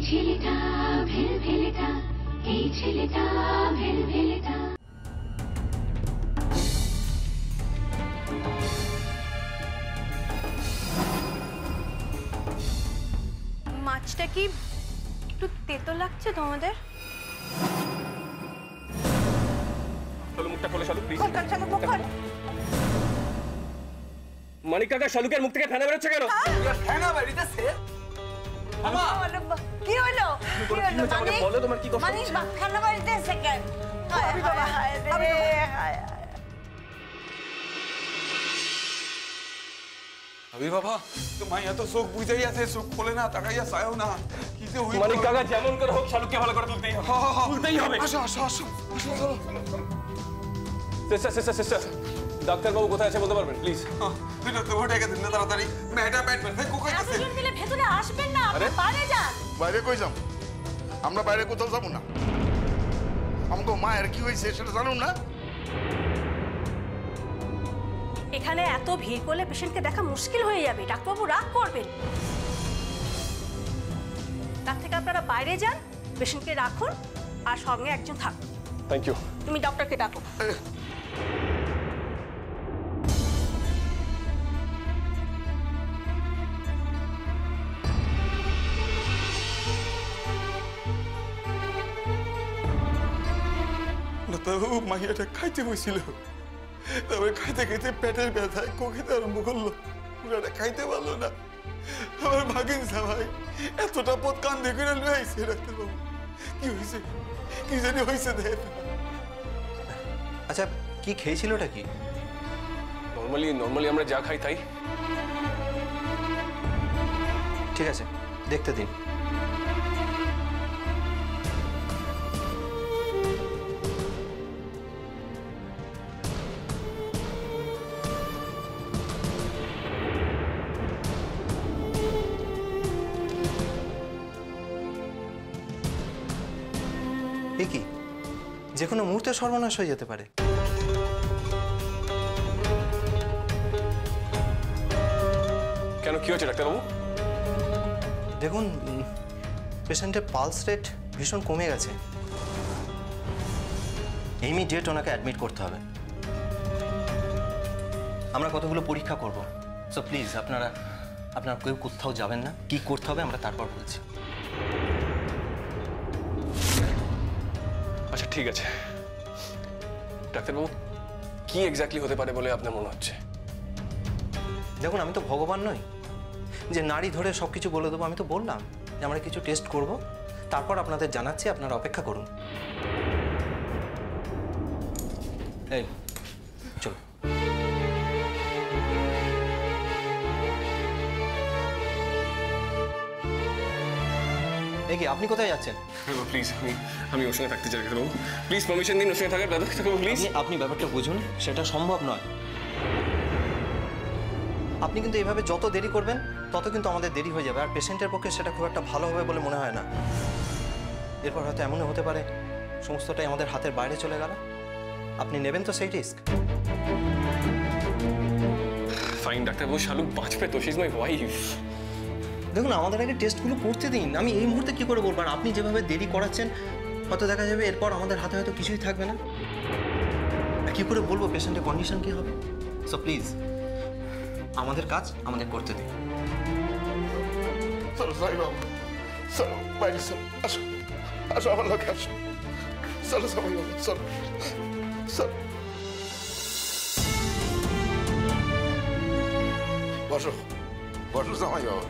ছেলেটা ভেলভেলেটা, এই ছেলেটা ভেলভেলেটা। মাছটা কি একটু তেতো লাগছে তোমাদের? মুখটা খোলো শালুক, প্লিজ। মানিক কাকা, শালুকের মুখ থেকে ফেনা বেরোচ্ছে কেন? ফেনা বেরিয়েছে? কি হলো? বলো তোমার কি কষ্ট? মানিক ফেনা বেরিয়েছে কেন? আবির বাবা, তো মাইয়া তো চোখ বুঝাই আছে, চোখ খোলে না, তাকাইয়া চায়ও না। কি যে হইল? মানিক কাকা, যেমন করে হোক শালুককে ভালো করে তুলতেই হবে। তুলতেই হবে। আসো আসো আসো আসো, চলো। সিস্টার, ডাক্তারবাবু কোথায় আছে বলতে পারবেন প্লিজ? তুই তো ওটাকে দিন না তাড়াতাড়ি। মেয়েটা পেট ব্যথা কোথায় আছে? দুজন মিলে ভেতরে আসবেন না, বাইরে যান। বাইরে কই যাম? আমরা বাইরে কোথাও যাবো না। আমাকে মায়ের কি হয়েছে সেটা জানুন না। এখানে এত ভিড় করলে পেশেন্টকে দেখা মুশকিল হয়ে যাবে। ডাক্তারবাবু রাগ করবেন। তার থেকে আপনারা বাইরে যান, পেশেন্টকে রাখুন আর সঙ্গে একজন থাকুন। Thank you. তুমি ডক্টরকে ডাকো। ডাক্তারবাবু মাইয়াটা খাইতে বসছিল, তারপরে খাইতে খাইতে পেটের ব্যথায় কোকিতে আরম্ভ করলো। পুরাটা খাইতে পারলো না। আমার ভাগিন ভাই এতটা পথ কান্দে করে লয়ে আইছে। ডাক্তারবাবু কি হয়েছে? কি জানি হয়েছে দেখ। আচ্ছা, কি খেয়েছিল ওটা? কি নর্মালি আমরা যা খাই তাই। ঠিক আছে, দেখতে দিন। কি যে কোনো মুহূর্তে সর্বনাশ হয়ে যেতে পারে। কেন, কি হয়েছে ডাক্তারবাবু? দেখুন, পেশেন্টের পালস রেট ভীষণ কমে গেছে। ইমিডিয়েট ওনাকে অ্যাডমিট করতে হবে। আমরা কতগুলো পরীক্ষা করব। সো প্লিজ আপনারা কেউ কোথাও যাবেন না। কি করতে হবে আমরা তারপর বলছি। আচ্ছা ঠিক আছে ডাক্তারবাবু, কি এক্স্যাক্টলি হতে পারে বলে আপনার মনে হচ্ছে? দেখুন, আমি তো ভগবান নই যে নাড়ি ধরে সব কিছু বলে দেবো। আমি তো বললাম যে আমরা কিছু টেস্ট করব, তারপর আপনাদের জানাচ্ছি। আপনারা অপেক্ষা করুন। এই চলো। কি আপনি কোথায় যাচ্ছেন? প্লিজ, আমি ওর সঙ্গে থাকতে চাই ডাক্তারবাবু। প্লিজ পারমিশন দিন ওর সঙ্গে থাকার। ডাক্তারবাবু প্লিজ। আপনি ব্যাপারটা বুঝুন, সেটা সম্ভব নয়। আপনি কিন্তু এইভাবে যত দেরি করবেন তত কিন্তু আমাদের দেরি হয়ে যাবে, আর পেশেন্টের পক্ষে সেটা খুব একটা ভালো হবে বলে মনে হয় না। এরপর হয়তো এমনও হতে পারে সমস্তটাই আমাদের হাতের বাইরে চলে গেল। আপনি নেবেন তো সেই রিস্ক? ফাইন ডাক্তারবাবু, শালুক বাঁচবে তো? She is my wife. দেখুন, আমাদের আগে টেস্টগুলো করতে দিন। আমি এই মুহূর্তে কি করে বলবো? আর আপনি যেভাবে দেরি করাচ্ছেন হয়তো দেখা যাবে এরপর আমাদের হাতে হয়তো কিছুই থাকবে না। কি করে বলবো পেশেন্টের কন্ডিশন কি হবে? সো প্লিজ আমাদের কাজ আমাদের করতে দিন। চলো সাই বাবু, চলো বাইরে, চলো, আসো আসো আমার লোক, আসো, চলো সবাই বাবু, চলো চলো। বসো বসো জামাই বাবা।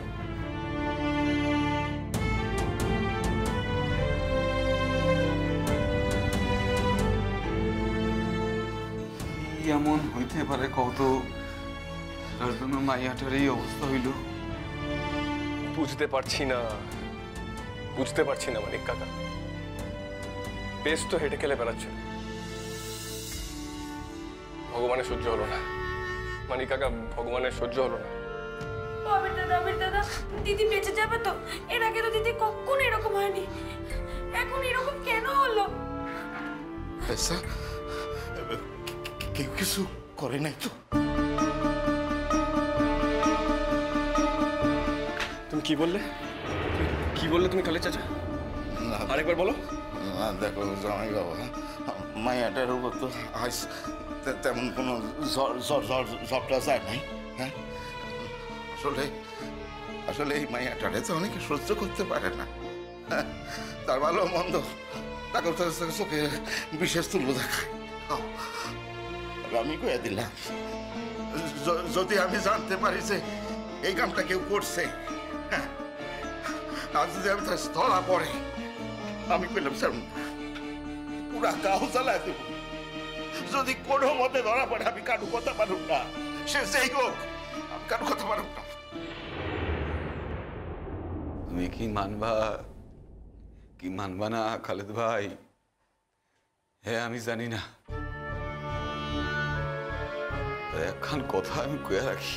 এমন হইতে পারে কত, তার জন্য মাইয়াটার এই অবস্থা হইল? বুঝতে পারছি না মানিক কাকা। বেশ তো হেঁটে খেলে বেড়াচ্ছে, ভগবানের সহ্য হলো না। মানিক কাকা, ভগবানের সহ্য হলো না। আবির দাদা, দিদি বেঁচে যাবে তো? এর আগে তো দিদি কখনো এরকম হয়নি, এখন এরকম কেন হলো? কেউ কিছু করে নাই তো? তুমি কি বললে? কি বললে তুমি খালেদ চাচা? আরেকবার বলো। না দেখো জামাই বাবা, মায়াটার উপর তো আজ তেমন কোনো ঝড়টা যায় নাই। হ্যাঁ, আসলে আসলে এই মায়াটারে তো অনেকে সহ্য করতে পারে না। হ্যাঁ, তার ভালো মন্দ তাকে চোখে বিশেষ তুল্য দেখায়। আমি কয়ে দিলাম, যদি আমি জানতে পারি যে এই কামটা কেউ করছে, হ্যাঁ, আর যদি আমি তার ধরা পড়ে, আমি কইলাম স্যার পুরা গাও জ্বালায় দেব। যদি কোনো মতে ধরা পড়ে আমি কারো কথা পারুক না, সে সেই হোক, আমি কারো কথা পারুক না। তুমি কি মানবা না খালেদ ভাই? হ্যাঁ, আমি জানি না, একখান কথা আমি কয়ে রাখি,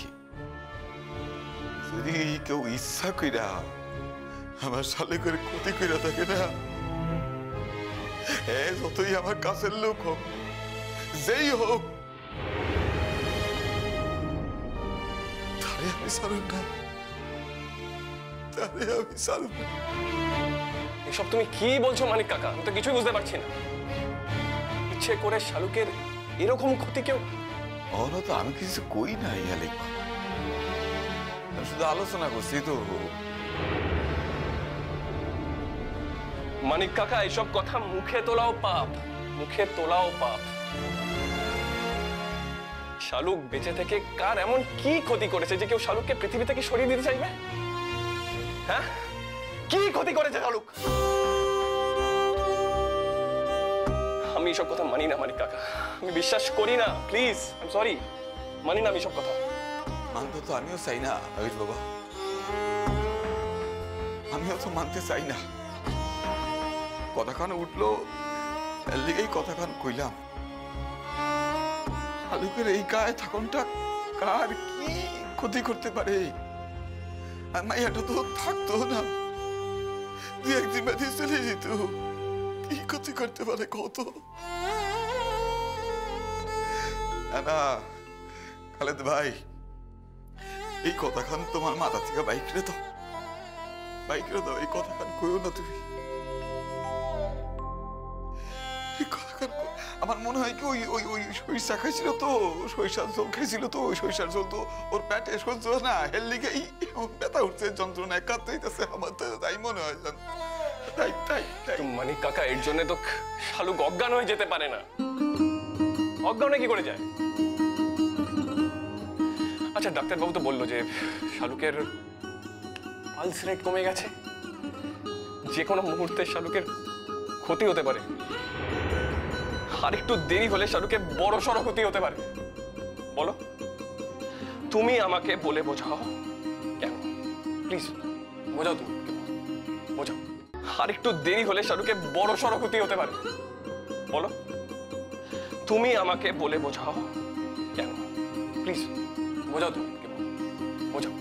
যদি কেউ ইচ্ছা কইরা আমার শালুকের ক্ষতি কইরা থাকে না, হ্যাঁ, যতই আমার কাছের লোক হোক, যেই হোক, তারে আমি ছাড়ুক না, তারে আমি ছাড়ুক না। এসব তুমি কি বলছো মানিক কাকা? আমি তো কিছুই বুঝতে পারছি না। ইচ্ছে করে শালুকের এরকম ক্ষতি কেউ? ওরা তো আমি কিছু কই নাই, আমি শুধু আলোচনা করছি তো। মানিক কাকা, এসব কথা মুখে তোলাও পাপ, মুখে তোলাও পাপ। শালুক বেঁচে থেকে কার এমন কি ক্ষতি করেছে যে কেউ শালুককে পৃথিবী থেকে সরিয়ে দিতে চাইবে? হ্যাঁ, কি ক্ষতি করেছে শালুক? আমি এসব কথা মানি না মানিক কাকা, আমি বিশ্বাস করি না। প্লিজ, আই এম সরি, মানি না আমি সব কথা। মানতে তো আমিও চাই না আবির বাবা, আমিও তো মানতে চাই না। কথাখান উঠলো, এর লিগেই কথাখান কইলাম। শালুকের এই গায়ে থাকনটা কার কি ক্ষতি করতে পারে? আর মাইয়াটা তো থাকতো না, দুই একদিন বাদে চলে যেত, কি ক্ষতি করতে পারে কত? না খালেদ ভাই, এই কথাখান তোমার মাথা থেকে বাইক রে দাও, এই কথাখান কইও না তুমি। আমার মনে হয় কি ওই সরিষা খাইছিল তো, সরিষার জল খাইছিল তো, ওই সরিষার জল তো ওর পেটে সহ্য না, এর লিগেই ব্যথা উঠছে, যন্ত্রণায় কাঁদতেইতেছে আমার, তাই মনে হয়। তাই মানিক কাকা, এর জন্য তো শালুক অজ্ঞান হয়ে যেতে পারে না। অজ্ঞানে কি করে যায়? আচ্ছা, ডাক্তারবাবু তো বললো যে শালুকের পালস রেট কমে গেছে, যে কোনো মুহূর্তে শালুকের ক্ষতি হতে পারে, আর একটু দেরি হলে শালুকের বড় সড় ক্ষতি হতে পারে। বলো, তুমি আমাকে বলে বোঝাও কেন? প্লিজ বোঝাও, তুমি বোঝাও। আর একটু দেরি হলে শালুকের বড় সড় ক্ষতি হতে পারে। বলো, তুমি আমাকে বলে বোঝাও কেন? প্লিজ বোঝাও, তুমি বোঝাও।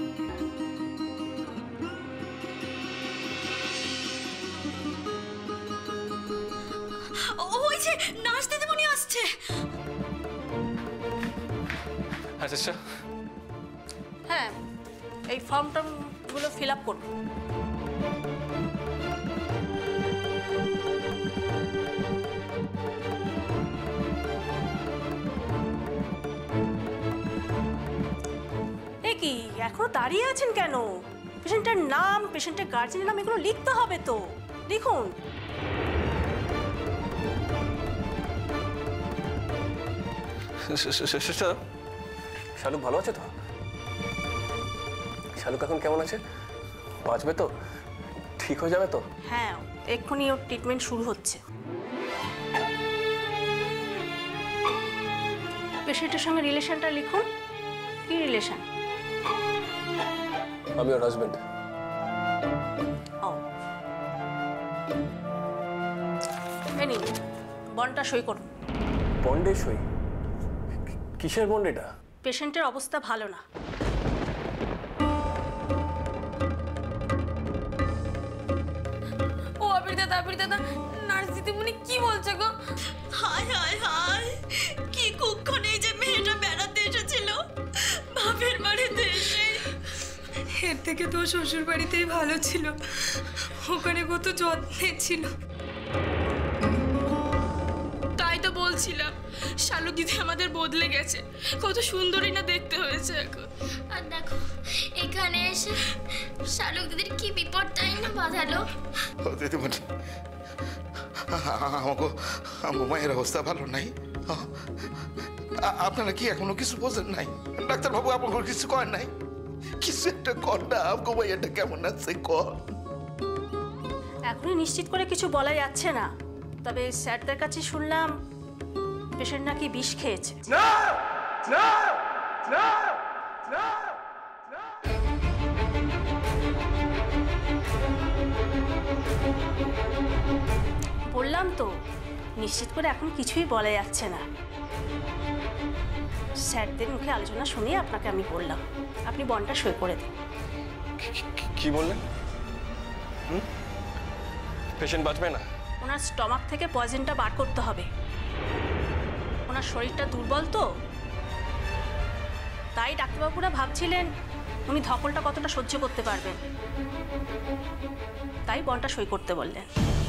ওই যে নার্স দিদিমণি আসছে। আচ্ছা, হ্যাঁ, এই ফর্ম গুলো ফিল আপ করবো। এ কি, এখনো দাঁড়িয়ে আছেন কেন? পেশেন্টের নাম, পেশেন্টের গার্জেনের নাম, এগুলো লিখতে হবে তো, লিখুন। শালুক ভালো আছে তো? শালুক এখন কেমন আছে? বাঁচবে তো? ঠিক হয়ে যাবে তো? হ্যাঁ, এক্ষুনি ওর ট্রিটমেন্ট শুরু হচ্ছে। পেশেন্টের সঙ্গে রিলেশনটা লিখুন। কি রিলেশন? আমি ওর হাজবেন্ড। ও, এই নিন, বন্ডটা সই করুন। বন্ডে সই? কিসের বন্ড এটা? পেশেন্টের অবস্থা ভালো না। ও আবির দাদা, নার্স দিদিমণি কি বলছে গো? হায় হায় হায়, কি কুক্ষণে যে মেয়েটা বেড়াতে এসেছিল বাপের বাড়িতে এসে, এর থেকে তো শ্বশুর বাড়িতেই ভালো ছিল। ওখানে কত যত্নে ছিল। তাই তো বলছিলাম শালুক দিদি আমাদের বদলে গেছে, কত সুন্দরী না দেখতে হয়েছে এখন। আর দেখো এখানে এসে শালুক দিদির কি বিপদটাই না বাঁধালো। দিদিমণি আমার মায়ের অবস্থা ভালো নাই। আপনারা কি এখনো কিছু বোঝেন নাই? ডাক্তারবাবু আপনার কিছু করেন নাই? কিছু একটা কর না, আমার মাইয়াটা কেমন আছে কর। এখনই নিশ্চিত করে কিছু বলা যাচ্ছে না, তবে স্যারদের কাছে শুনলাম পেশেন্ট নাকি বিষ খেয়েছে। না না না না, বললাম তো নিশ্চিত করে এখন কিছুই বলা যাচ্ছে না। স্যারদের মুখে আলোচনা শুনে আপনাকে আমি বললাম, আপনি বন্ডটা সই করে দিন। কি বললেন? পেশেন্ট বাঁচবে না? ওনার স্টমাক থেকে পয়জনটা বার করতে হবে। ওনার শরীরটা দুর্বল তো, তাই ডাক্তারবাবুরা ভাবছিলেন উনি ধকলটা কতটা সহ্য করতে পারবেন, তাই বন্ডটা সই করতে বললেন।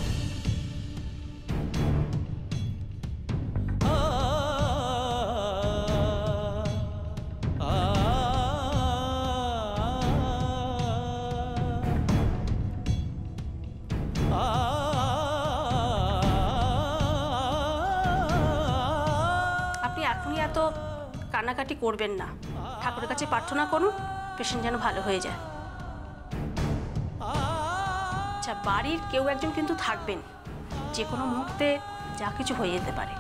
এত কান্নাকাটি করবেন না, ঠাকুরের কাছে প্রার্থনা করুন পেশেন্ট যেন ভালো হয়ে যায়। আচ্ছা, বাড়ির কেউ একজন কিন্তু থাকবেন, যে কোনো মুহূর্তে যা কিছু হয়ে যেতে পারে।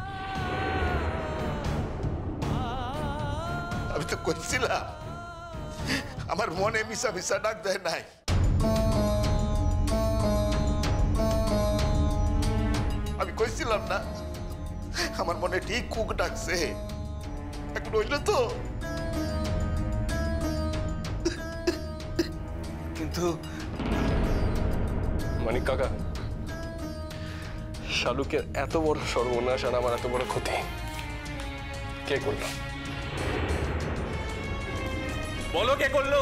আমি তো কইছিলাম আমার মনে মিশা মিশা ডাক দেয় নাই। আমি কইছিলাম না আমার মনে ঠিক কুক ডাকছে, এখন হইল তো। কিন্তু মানিক কাকা, শালুকের এত বড় সর্বনাশ আর আমার এত বড় ক্ষতি কে করলো? বলো কে করলো,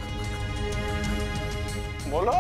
বলো।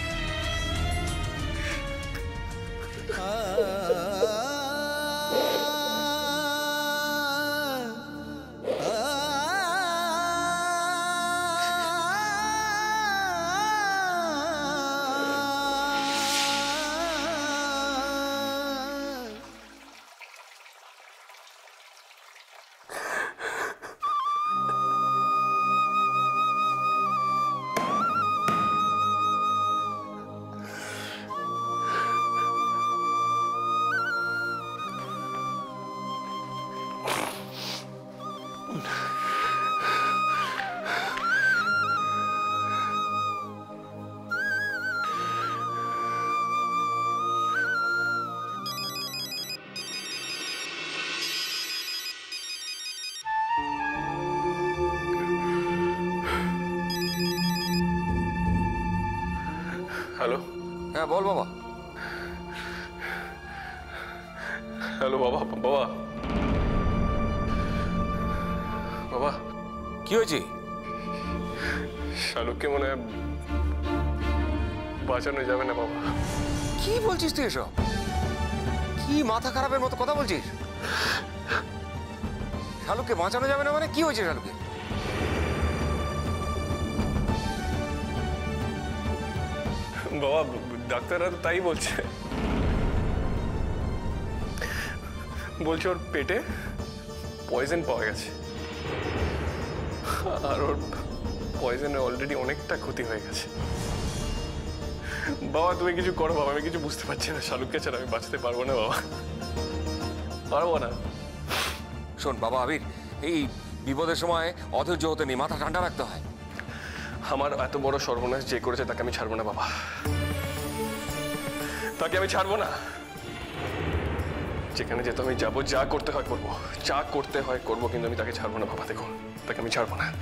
হ্যালো। হ্যাঁ বল বাবা। হ্যালো বাবা। বাবা বাবা কি হয়েছে? শালুককে মনে হয় বাঁচানো যাবে না বাবা। কি বলছিস তুই এসব? কি মাথা খারাপের মতো কথা বলছিস? শালুককে বাঁচানো যাবে না মানে কি হয়েছে শালুকে? বাবা ডাক্তাররা তো তাই বলছে, বলছে ওর পেটে পয়জন পাওয়া গেছে আর ওর পয়জনে অলরেডি অনেকটা ক্ষতি হয়ে গেছে। বাবা তুমি কিছু করো বাবা, আমি কিছু বুঝতে পারছি না। শালুককে ছাড়া আমি বাঁচতে পারবো না বাবা, পারবো না। শোন বাবা আবির, এই বিপদের সময় অধৈর্য হতে নেই, মাথা ঠান্ডা রাখতে হয়। আমার এত বড় সর্বনাশ যে করেছে তাকে আমি ছাড়বো না বাবা, তাকে আমি ছাড়বো না। যেখানে যেতে আমি যাবো, যা করতে হয় করবো, যা করতে হয় করবো, কিন্তু আমি তাকে ছাড়বো না বাবা। দেখুন, তাকে আমি ছাড়বো না।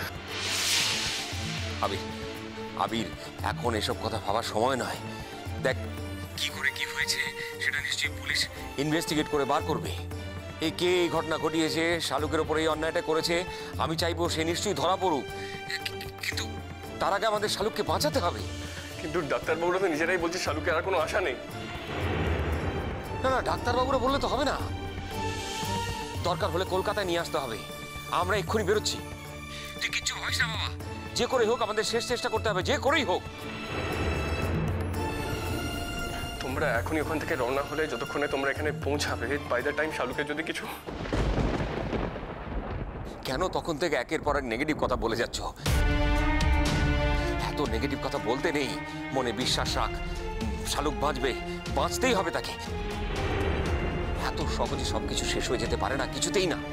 আবির আবির এখন এসব কথা ভাবার সময় নয়। দেখ কি করে কি হয়েছে সেটা নিশ্চয়ই পুলিশ ইনভেস্টিগেট করে বার করবে। এই কে এই ঘটনা ঘটিয়েছে, শালুকের ওপরে এই অন্যায়টা করেছে, আমি চাইবো সে নিশ্চয়ই ধরা পড়ুক, কিন্তু তার আগে আমাদের শালুককে বাঁচাতে হবে। কিন্তু ডাক্তারবাবুরা তো নিজেরাই বলছে শালুকের আর কোনো আশা নেই। না না, ডাক্তারবাবুরা বললে তো হবে না, দরকার হলে কলকাতায় নিয়ে আসতে হবে। আমরা এক্ষুনি বেরোচ্ছি। তুই কিচ্ছু ভাবিস না বাবা, যে করেই হোক আমাদের শেষ চেষ্টা করতে হবে, যে করেই হোক। তোমরা এখনই ওখান থেকে রওনা হলে যতক্ষণে তোমরা এখানে পৌঁছাবে, বাই দ্য টাইম শালুকের যদি কিছু... কেন তখন থেকে একের পর এক নেগেটিভ কথা বলে যাচ্ছ? এত নেগেটিভ কথা বলতে নেই, মনে বিশ্বাস রাখ, শালুক বাঁচবে, বাঁচতেই হবে তাকে। এত সহজে সবকিছু শেষ হয়ে যেতে পারে না, কিছুতেই না।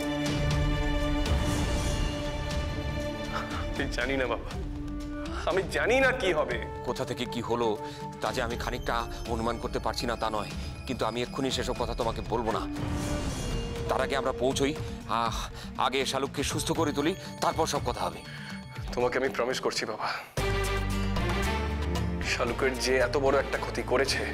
আমি জানি না বাবা, আমি জানি না কি হবে। কোথা থেকে কি হলো তা যে আমি খানিকটা অনুমান করতে পারছি না তা নয়, কিন্তু আমি এক্ষুনি সেসব কথা তোমাকে বলবো না। তার আগে আমরা পৌঁছই, আগে শালুককে সুস্থ করে তুলি, তারপর সব কথা হবে। তোমাকে আমি প্রমিস করছি বাবা, শালুকের যে এত বড় একটা ক্ষতি করেছে,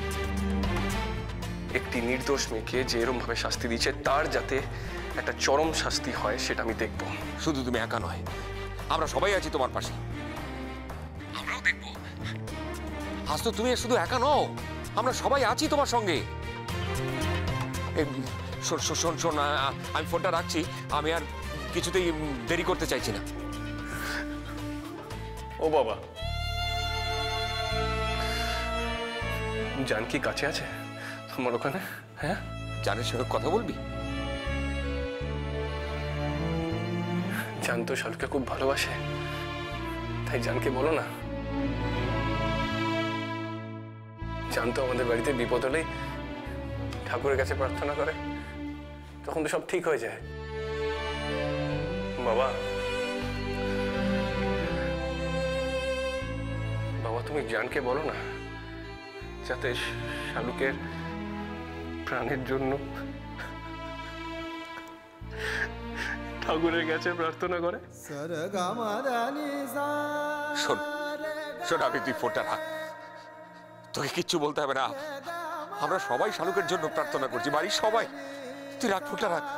একটি নির্দোষ মেয়েকে যে এরকম ভাবে শাস্তি দিচ্ছে, তার যাতে একটা চরম শাস্তি হয় সেটা আমি দেখব। শুধু তুমি একা নয়, আমরা সবাই আছি তোমার পাশে, আমরাও দেখব। আজ তো তুমি শুধু একা নও, আমরা সবাই আছি তোমার সঙ্গে। শোন শোন, আমি ফোনটা রাখছি, আমি আর কিছুতেই দেরি করতে চাইছি না। ও বাবা, জান কি কাছে আছে তোমার ওখানে? হ্যাঁ, জানের সঙ্গে কথা বলবি? জান তো শালুকে খুব ভালোবাসে, তাই জানকে বলো না। জান তো আমাদের বাড়িতে বিপদ হলেই ঠাকুরের কাছে প্রার্থনা করে, তখন তো সব ঠিক হয়ে যায়। বাবা, বাবা তুমি জানকে বলো না, যাতে শালুকের প্রাণের জন্য ঠাকুরের কাছে প্রার্থনা করে। শোন শোন, আমি তুই ফোনটা রাখ, তোকে কিচ্ছু বলতে হবে না। আমরা সবাই শালুকের জন্য প্রার্থনা করছি, বাড়ির সবাই। তুই রাখ ফোনটা, রাখ।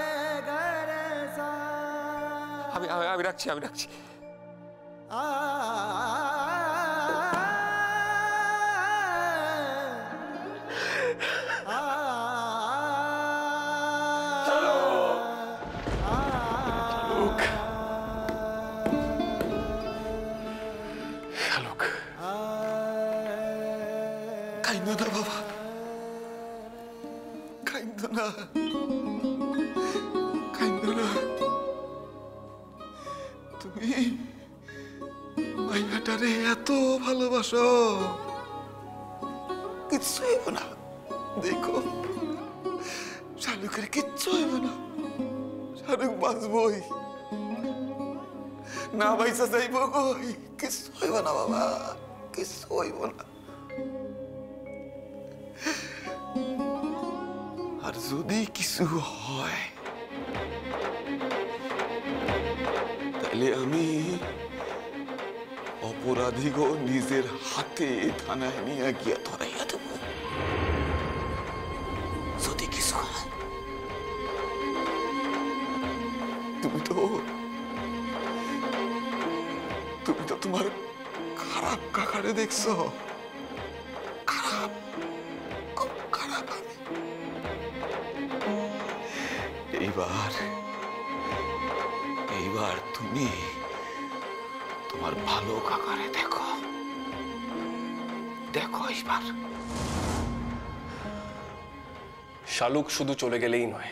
আমি রাখছি, আমি রাখছি। শালুক, কাইন্দো না বাবা, কাইন্দো না, কাইন্দো না। তুমি মাইয়াটারে এত ভালোবাসো, কিচ্ছু হইব না। দেখো শালুকের কিচ্ছু হইব না, শালুক বাঁচবই, না বাইসা যাইব কই, কিচ্ছু হইব না বাবা, কিচ্ছু হইব না। আর যদি কিছু হয় তাহলে আমি অপরাধীগো নিজের হাতে থানায় নিয়ে গিয়ে ধরাইয়া দেব। যদি কিছু হয়, তুমি তো তোমার খারাপ কাকারে দেখছো, খারাপ, খুব খারাপ। আমি এইবার তুমি তোমার ভালো কাকারে দেখো, দেখো এইবার। শালুক শুধু চলে গেলেই নয়,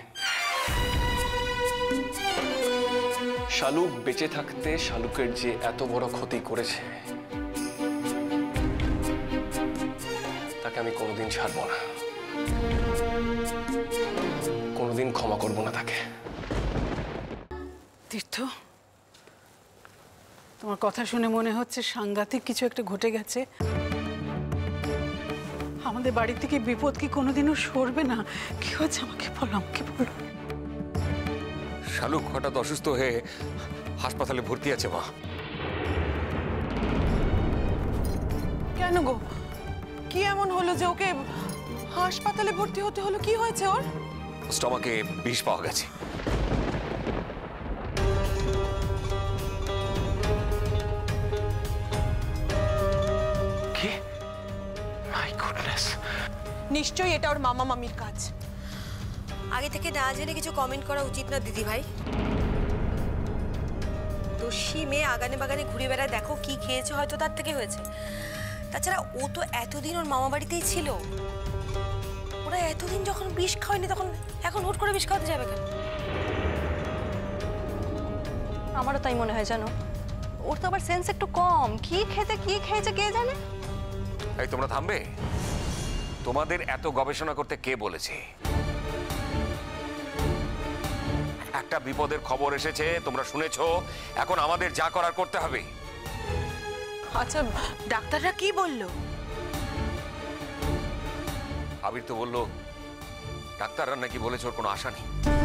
শালুক বেঁচে থাকতে শালুকের যে এত বড় ক্ষতি করেছে, তাকে আমি কোনোদিন ছাড়বো না, কোনোদিন ক্ষমা করবো না তাকে। তীর্থ, তোমার কথা শুনে মনে হচ্ছে সাংঘাতিক কিছু একটা ঘটে গেছে। আমাদের বাড়ি থেকে বিপদ কি কোনোদিনও সরবে না? কি হয়েছে আমাকে বলো, আমাকে বলো। শালুক হঠাৎ অসুস্থ হয়ে হাসপাতালে ভর্তি আছে মা। কেন গো, কি এমন হলো যে ওকে হাসপাতালে ভর্তি হতে হলো? কি হয়েছে ওর? স্টমাকে বিষ পাওয়া গেছে। মাই গডনেস, নিশ্চয়ই এটা ওর মামা মামির কাজ। আগে থেকে না জেনে কিছু কমেন্ট করা উচিত না দিদি ভাই। দোষী মেয়ে আগানে বাগানে ঘুরে বেড়ায়, দেখো কি খেয়েছে, হয়তো তার থেকে হয়েছে। তাছাড়া ও তো এতদিন ওর মামা বাড়িতেই ছিল, ওরা এতদিন যখন বিষ খাওয়নি তখন এখন হুট করে বিষ খাওয়াতে যাবে কেন? আমারও তাই মনে হয়, জানো ওর তো আবার সেন্স একটু কম, কি খেয়েছে কে জানে। এই তোমরা থামবে? তোমাদের এত গবেষণা করতে কে বলেছে? একটা বিপদের খবর এসেছে, তোমরা শুনেছো, এখন আমাদের যা করার করতে হবে। আচ্ছা ডাক্তাররা কি বললো? আবির তো বললো ডাক্তাররা নাকি বলেছে ওর কোনো আশা নেই।